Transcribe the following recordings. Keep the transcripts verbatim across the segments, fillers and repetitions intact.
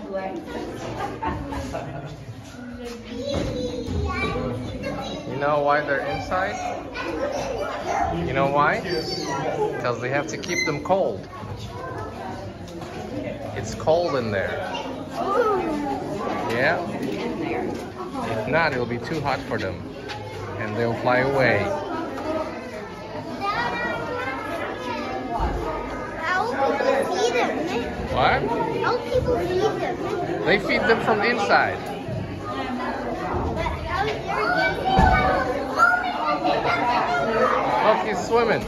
You know why they're inside? You know why? Because they have to keep them cold. It's cold in there. Yeah. If not, it'll be too hot for them. And they'll fly away. How will people feed them? What? How will people feed them? They feed them from inside. But how is there Look, he's swimming.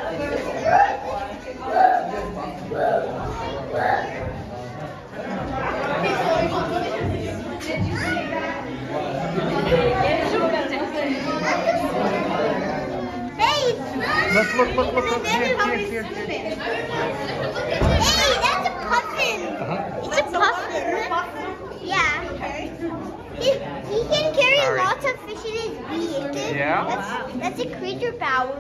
Hey! Look, look, look, look, look. Here, here, here, here. Hey, that's a puffin! Uh-huh. It's a puffin. Yeah. He, he can carry Sorry. lots of fish in his beak. Yeah? That's, that's a creature power.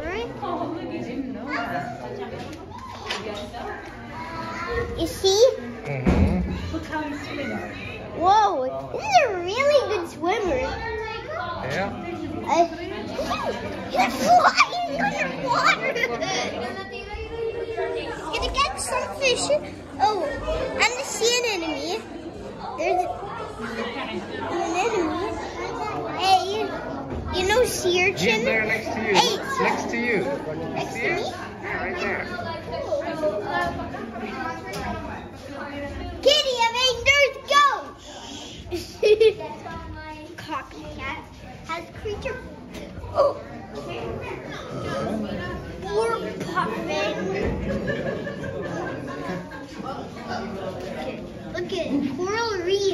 You see? Mm-hmm. Whoa, this is a really good swimmer. Yeah. Uh, he's flying underwater. Gonna get some fish. Oh, and the sea anemone. There's an enemy. Hey, you know sea urchin? He's there next to you. Hey. Next to you. Next See to it? me? Yeah, right there. Kitty, I mean, there's ghosts. Copycat has creature. Oh. Poor puffin. Look at it. Coral reef.